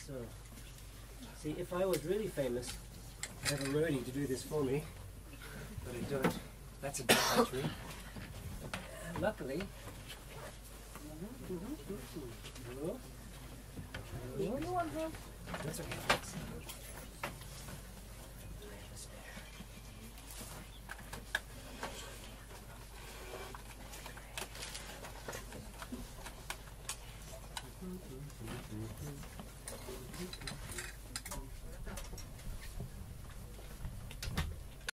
So, see, if I was really famous, I'd have a roadie to do this for me, but I don't. That's a bad battery. Luckily, hello? Hello? That's okay.